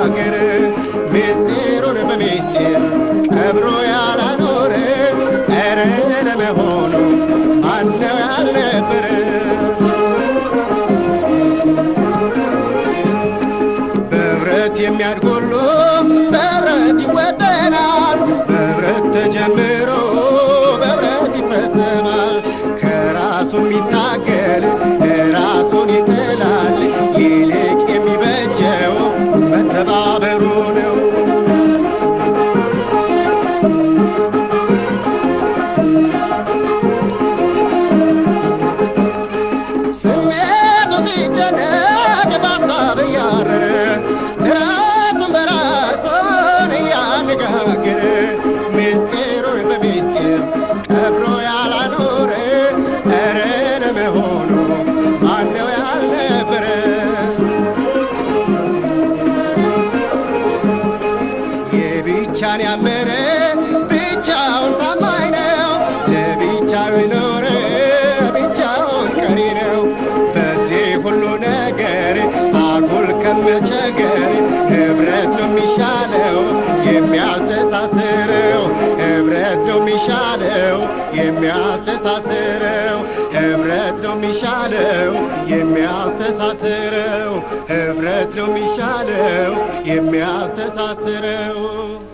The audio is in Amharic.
ያነጋገር ምስጢሩን በምስጢር ቀብሮ ያላኖረ ኧረ ለመሆኑ ማነው ያልነበረ በብረት የሚያድግ ሁሉ በብረት ይወጠናል በብረት ተጀምሮ በብረት ይፈጸማል ከራሱ የሚታገል ራሱን ይጥላል ይልቅ የሚበጀው መተባበሩ ነው ስሜቱ ሲጨነቅ በሀሳብ እያረረ ራሱን በራሱን እያነጋገረ ምስጢሩን በምስጢር ቀብሮ ያላኖረ ኧረ ለመሆኑ ማነው ያልነበረ የብቻን ያመነ ብቻውን ታማኝ ነው ለብቻው የኖረ ብቻውን ቀሪ ነው በዚህ ሁሉ ነገር አጉል ከመቸገር ህብረት ነው የሚሻለው የሚያስተሳስረው ህብረት ነው የሚሻለው የሚያስተሳስረው ህብረት ነው የሚሻለው የሚያስተሳስረው ህብረት ነው የሚሻለው የሚያስተሳስረው